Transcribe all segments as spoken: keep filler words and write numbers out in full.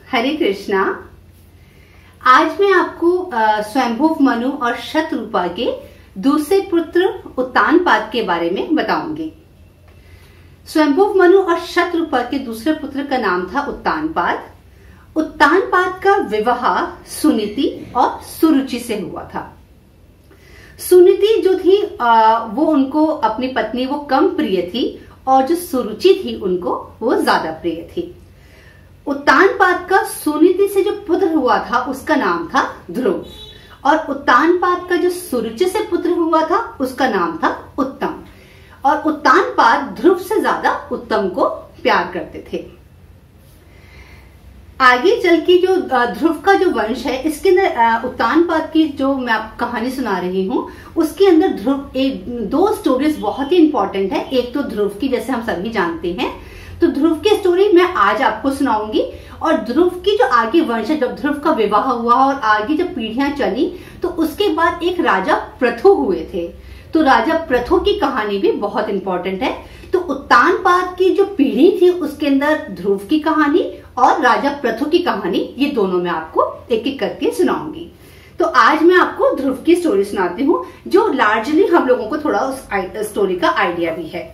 हरे कृष्णा। आज मैं आपको स्वयंभुव मनु और शतरूपा के दूसरे पुत्र उत्तानपाद के बारे में बताऊंगी। स्वयंभुव मनु और शतरूपा के दूसरे पुत्र का नाम था उत्तानपाद। उत्तानपाद का विवाह सुनीति और सुरुचि से हुआ था। सुनीति जो थी वो उनको अपनी पत्नी वो कम प्रिय थी और जो सुरुचि थी उनको वो ज्यादा प्रिय थी। उत्तानपाद का सुनीति से जो पुत्र हुआ था उसका नाम था ध्रुव और उत्तानपाद का जो सुरुचि से पुत्र हुआ था उसका नाम था उत्तम। और उत्तानपाद ध्रुव से ज्यादा उत्तम को प्यार करते थे। आगे चल के जो ध्रुव का जो वंश है इसके अंदर उत्तानपाद की जो मैं आपको कहानी सुना रही हूँ उसके अंदर ध्रुव एक दो स्टोरीज बहुत ही इंपॉर्टेंट है। एक तो ध्रुव की, जैसे हम सभी जानते हैं, तो ध्रुव की स्टोरी मैं आज आपको सुनाऊंगी और ध्रुव की जो आगे वंश है, जब ध्रुव का विवाह हुआ और आगे जब पीढ़ियां चली तो उसके बाद एक राजा प्रथु हुए थे। तो राजा प्रथु की कहानी भी बहुत इंपॉर्टेंट है। तो उत्तानपाद की जो पीढ़ी थी उसके अंदर ध्रुव की कहानी और राजा प्रथु की कहानी, ये दोनों मैं आपको एक एक करके सुनाऊंगी। तो आज मैं आपको ध्रुव की स्टोरी सुनाती हूँ जो लार्जली हम लोगों को थोड़ा उस स्टोरी का आइडिया भी है।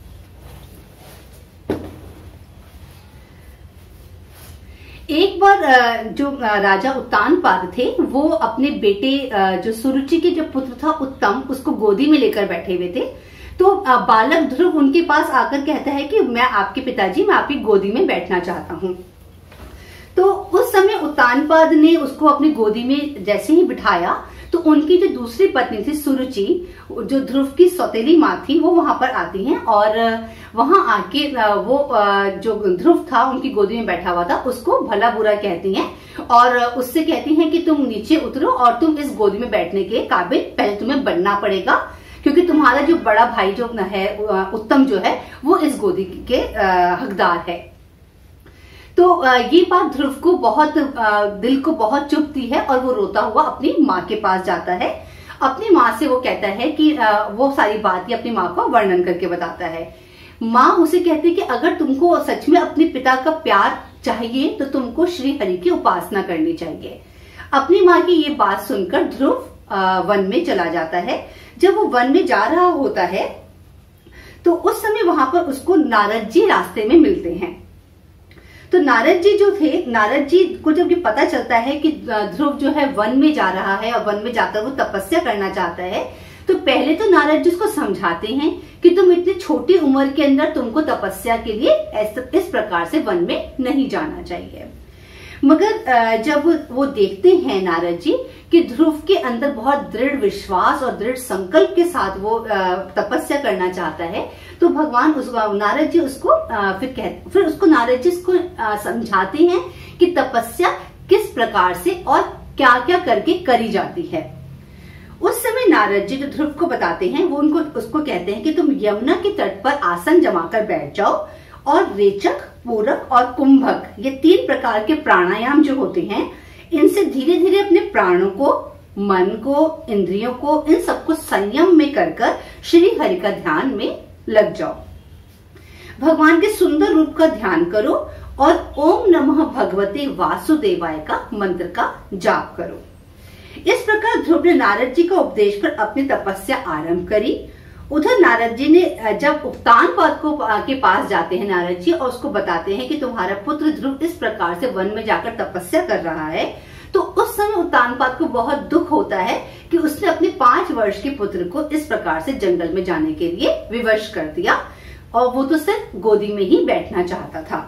एक बार जो राजा उत्तानपाद थे वो अपने बेटे जो सुरुचि के जो पुत्र था उत्तम, उसको गोदी में लेकर बैठे हुए थे। तो बालक ध्रुव उनके पास आकर कहता है कि मैं आपके पिताजी, मैं आपकी गोदी में बैठना चाहता हूँ। तो उस समय उत्तानपाद ने उसको अपनी गोदी में जैसे ही बिठाया तो उनकी जो दूसरी पत्नी थी सुरुचि, जो ध्रुव की सौतेली माँ थी, वो वहां पर आती हैं और वहां आके वो जो ध्रुव था उनकी गोदी में बैठा हुआ था उसको भला बुरा कहती हैं और उससे कहती हैं कि तुम नीचे उतरो और तुम इस गोदी में बैठने के काबिल पहले तुम्हें बनना पड़ेगा, क्योंकि तुम्हारा जो बड़ा भाई जो है उत्तम जो है वो इस गोदी के हकदार है। तो ये बात ध्रुव को बहुत दिल को बहुत चुभती है और वो रोता हुआ अपनी माँ के पास जाता है। अपनी माँ से वो कहता है कि वो सारी बातें अपनी माँ को वर्णन करके बताता है। माँ उसे कहती है कि अगर तुमको सच में अपने पिता का प्यार चाहिए तो तुमको श्री हरि की उपासना करनी चाहिए। अपनी माँ की ये बात सुनकर ध्रुव वन में चला जाता है। जब वो वन में जा रहा होता है तो उस समय वहां पर उसको नारद जी रास्ते में मिलते हैं। तो नारद जी जो थे, नारद जी को जब ये पता चलता है कि ध्रुव जो है वन में जा रहा है और वन में जाकर वो तपस्या करना चाहता है, तो पहले तो नारद जी उसको समझाते हैं कि तुम इतनी छोटी उम्र के अंदर तुमको तपस्या के लिए इस प्रकार से वन में नहीं जाना चाहिए। मगर जब वो देखते हैं नारद जी कि ध्रुव के अंदर बहुत दृढ़ विश्वास और दृढ़ संकल्प के साथ वो तपस्या करना चाहता है, तो भगवान उस नारद जी उसको फिर कहते फिर उसको नारद जी उसको समझाते हैं कि तपस्या किस प्रकार से और क्या क्या करके करी जाती है। उस समय नारद जी जो ध्रुव को बताते हैं वो उनको उसको कहते हैं कि तुम यमुना के तट पर आसन जमाकर बैठ जाओ और रेचक, पूरक और कुंभक, ये तीन प्रकार के प्राणायाम जो होते हैं, इनसे धीरे धीरे अपने प्राणों को, मन को, इंद्रियों को, इन सबको संयम में कर कर श्री हरि का ध्यान में लग जाओ। भगवान के सुंदर रूप का ध्यान करो और ओम नमः भगवते वासुदेवाय का मंत्र का जाप करो। इस प्रकार ध्रुव ने नारद जी का उपदेश पर अपनी तपस्या आरंभ करी। उधर नारद जी ने जब उत्तानपाद को के पास जाते हैं नारद जी और उसको बताते हैं कि तुम्हारा पुत्र ध्रुव इस प्रकार से वन में जाकर तपस्या कर रहा है, तो उस समय उत्तानपाद को बहुत दुख होता है कि उसने अपने पांच वर्ष के पुत्र को इस प्रकार से जंगल में जाने के लिए विवश कर दिया और वो तो सिर्फ गोदी में ही बैठना चाहता था।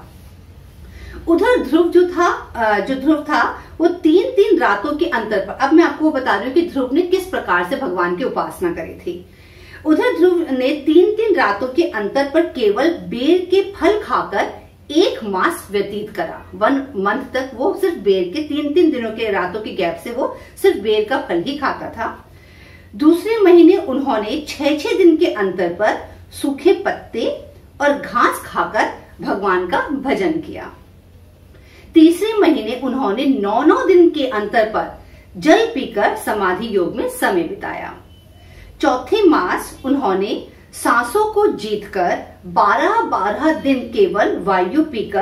उधर ध्रुव जो था जो ध्रुव था वो तीन तीन रातों के अंतर पर, अब मैं आपको बता रही हूँ कि ध्रुव ने किस प्रकार से भगवान की उपासना करी थी। उधर ध्रुव ने तीन तीन रातों के अंतर पर केवल बेर के फल खाकर एक मास व्यतीत करा। वन मंथ तक वो सिर्फ बेर के तीन तीन दिनों के रातों के गैप से वो सिर्फ बेर का फल ही खाता था। दूसरे महीने उन्होंने छह छह दिन के अंतर पर सूखे पत्ते और घास खाकर भगवान का भजन किया। तीसरे महीने उन्होंने नौ नौ दिन के अंतर पर जल पीकर समाधि योग में समय बिताया। चौथे मास उन्होंने सांसों को जीतकर बारह बारह दिन केवल वायु पीकर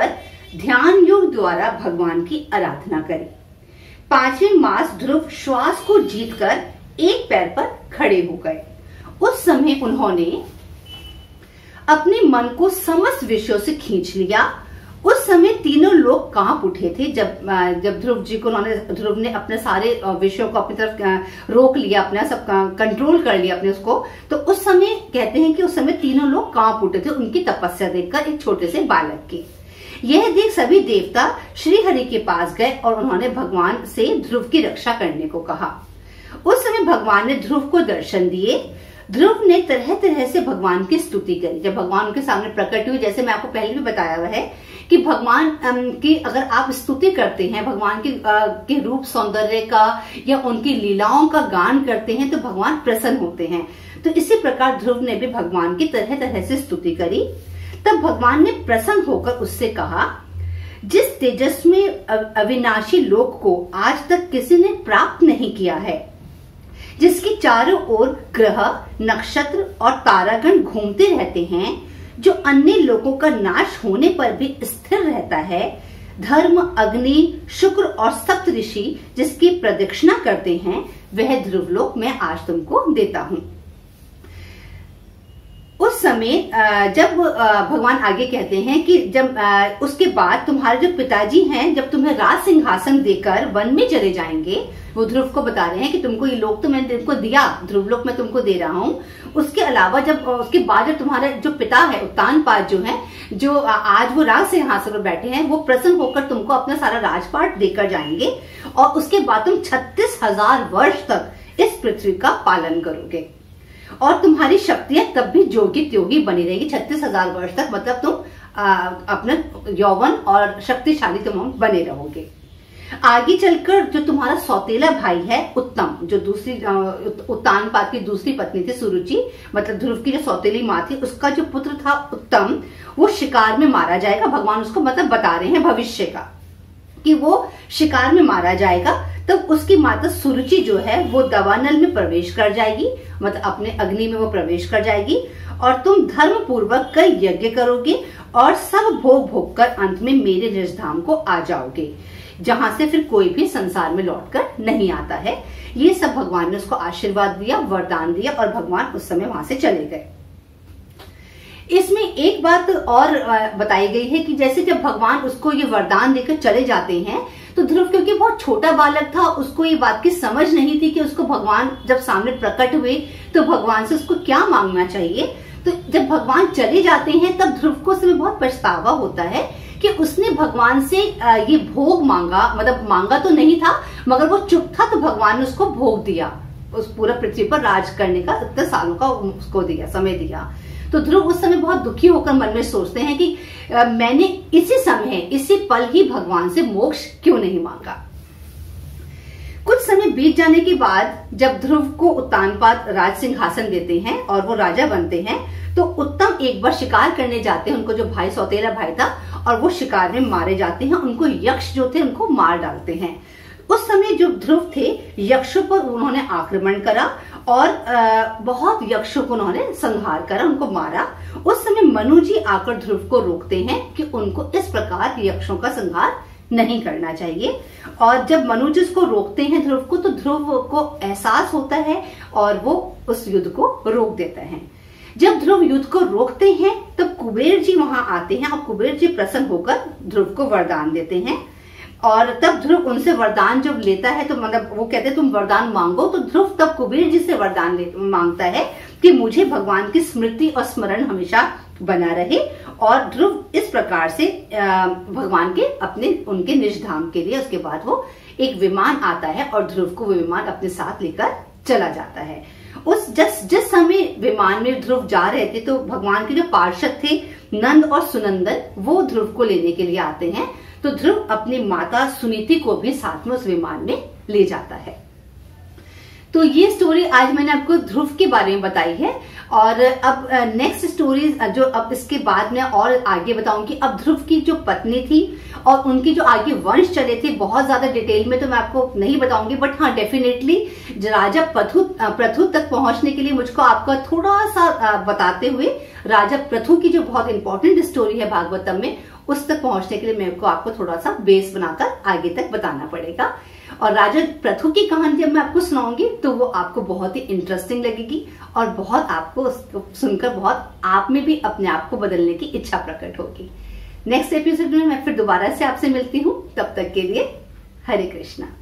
ध्यान योग द्वारा भगवान की आराधना करें। पांचवें मास ध्रुव श्वास को जीतकर एक पैर पर खड़े हो गए। उस समय उन्होंने अपने मन को समस्त विषयों से खींच लिया। उस समय तीनों लोग कांप उठे थे। जब जब ध्रुव जी को उन्होंने ध्रुव ने अपने सारे विषयों को अपनी तरफ रोक लिया, अपना सब कंट्रोल कर लिया अपने उसको, तो उस समय कहते हैं कि उस समय तीनों लोग कांप उठे थे उनकी तपस्या देखकर, एक छोटे से बालक की। यह देख सभी देवता श्री हरि के पास गए और उन्होंने भगवान से ध्रुव की रक्षा करने को कहा। उस समय भगवान ने ध्रुव को दर्शन दिए। ध्रुव ने तरह तरह से भगवान की स्तुति करी। जब भगवान उनके सामने प्रकट हुए, जैसे मैं आपको पहले भी बताया हुआ है कि भगवान की अगर आप स्तुति करते हैं, भगवान के, के रूप सौंदर्य का या उनकी लीलाओं का गान करते हैं तो भगवान प्रसन्न होते हैं। तो इसी प्रकार ध्रुव ने भी भगवान की तरह तरह से स्तुति करी। तब भगवान ने प्रसन्न होकर उससे कहा, जिस तेजस्वी अविनाशी लोक को आज तक किसी ने प्राप्त नहीं किया है, जिसकी चारों ओर ग्रह, नक्षत्र और तारागण घूमते रहते हैं, जो अन्य लोगों का नाश होने पर भी स्थिर रहता है, धर्म, अग्नि, शुक्र और सप्त ऋषि जिसकी प्रदक्षिणा करते हैं, वह ध्रुवलोक मैं आज तुमको देता हूं। उस समय जब भगवान आगे कहते हैं कि जब उसके बाद तुम्हारे जो पिताजी हैं, जब तुम्हें राज सिंहासन देकर वन में चले जाएंगे, वो ध्रुव को बता रहे हैं कि तुमको ये लोक तो मैंने तुमको दिया, ध्रुवलोक मैं तुमको दे रहा हूँ। उसके अलावा जब उसके बाद जब तुम्हारे जो पिता है उत्तानपाद जो है, जो आज वो राज सिंहासन पर बैठे हैं, वो प्रसन्न होकर तुमको अपना सारा राजपाट देकर जाएंगे और उसके बाद तुम छत्तीस हजार वर्ष तक इस पृथ्वी का पालन करोगे और तुम्हारी शक्तियां तब भी जोगी त्योगी बनी रहेगी छत्तीस हजार वर्ष तक। मतलब तुम अपना यौवन और शक्तिशाली तुम बने रहोगे। आगे चलकर जो तुम्हारा सौतेला भाई है उत्तम, जो दूसरी उत्तानपाद की दूसरी पत्नी थी सुरुचि, मतलब ध्रुव की जो सौतेली माँ थी, उसका जो पुत्र था उत्तम, वो शिकार में मारा जाएगा। भगवान उसको मतलब बता रहे हैं भविष्य का कि वो शिकार में मारा जाएगा। तब उसकी माता सुरुचि जो है वो दवानल में प्रवेश कर जाएगी, मतलब अपने अग्नि में वो प्रवेश कर जाएगी और तुम धर्म पूर्वक कई यज्ञ करोगे और सब भोग भोग कर अंत में मेरे निजधाम को आ जाओगे, जहां से फिर कोई भी संसार में लौटकर नहीं आता है। ये सब भगवान ने उसको आशीर्वाद दिया, वरदान दिया और भगवान उस समय वहां से चले गए। इसमें एक बात और बताई गई है कि जैसे जब भगवान उसको ये वरदान देकर चले जाते हैं तो ध्रुव क्योंकि बहुत छोटा बालक था, उसको ये बात की समझ नहीं थी कि उसको भगवान जब सामने प्रकट हुए तो भगवान से उसको क्या मांगना चाहिए। तो जब भगवान चले जाते हैं तब ध्रुव को उसमें बहुत पछतावा होता है कि उसने भगवान से ये भोग मांगा, मतलब मांगा तो नहीं था मगर वो चुप था, तो भगवान ने उसको भोग दिया, उस पूरा पृथ्वी पर राज करने का इतने सालों का उसको दिया, समय दिया। तो ध्रुव उस समय बहुत दुखी होकर मन में सोचते हैं कि आ, मैंने इसी समय इसी पल ही भगवान से मोक्ष क्यों नहीं मांगा। कुछ समय बीत जाने के बाद जब ध्रुव को उत्तानपाद राज सिंहासन देते हैं और वो राजा बनते हैं, तो उत्तम एक बार शिकार करने जाते हैं, उनको जो भाई सौतेला भाई था, और वो शिकार में मारे जाते हैं। उनको यक्ष जो थे उनको मार डालते हैं। उस समय जो ध्रुव थे यक्षों पर उन्होंने आक्रमण करा और बहुत यक्षों को उन्होंने संहार करा, उनको मारा। उस समय मनु जी आकर ध्रुव को रोकते हैं कि उनको इस प्रकार यक्षों का संहार नहीं करना चाहिए। और जब मनु जी उसको रोकते हैं ध्रुव को, तो ध्रुव को एहसास होता है और वो उस युद्ध को रोक देता है। जब ध्रुव युद्ध को रोकते हैं तब कुबेर जी वहां आते हैं और कुबेर जी प्रसन्न होकर ध्रुव को वरदान देते हैं। और तब ध्रुव उनसे वरदान जब लेता है तो मतलब वो कहते हैं तुम वरदान मांगो, तो ध्रुव तब कुबेर जी से वरदान मांगता है कि मुझे भगवान की स्मृति और स्मरण हमेशा बना रहे। और ध्रुव इस प्रकार से भगवान के अपने उनके निज धाम के लिए उसके बाद वो एक विमान आता है और ध्रुव को वो विमान अपने साथ लेकर चला जाता है। उस जिस जिस समय विमान में ध्रुव जा रहे थे तो भगवान के जो पार्षद थे नंद और सुनंदन, वो ध्रुव को लेने के लिए आते हैं। तो ध्रुव अपनी माता सुनीति को भी साथ में उस विमान में ले जाता है। तो ये स्टोरी आज मैंने आपको ध्रुव के बारे में बताई है, और अब नेक्स्ट स्टोरी जो अब इसके बाद में और आगे बताऊंगी। अब ध्रुव की जो पत्नी थी और उनकी जो आगे वंश चले थे, बहुत ज्यादा डिटेल में तो मैं आपको नहीं बताऊंगी, बट हाँ डेफिनेटली राजा प्रथु प्रथु तक पहुंचने के लिए मुझको आपका थोड़ा सा बताते हुए राजा प्रथु की जो बहुत इंपॉर्टेंट स्टोरी है भागवतम में, उस तक पहुंचने के लिए मेरे को आपको थोड़ा सा बेस बनाकर आगे तक बताना पड़ेगा। और राजा प्रथु की कहानी जब मैं आपको सुनाऊंगी तो वो आपको बहुत ही इंटरेस्टिंग लगेगी और बहुत आपको उसको सुनकर बहुत आप में भी अपने आप को बदलने की इच्छा प्रकट होगी। नेक्स्ट एपिसोड में मैं फिर दोबारा से आपसे मिलती हूँ, तब तक के लिए हरे कृष्णा।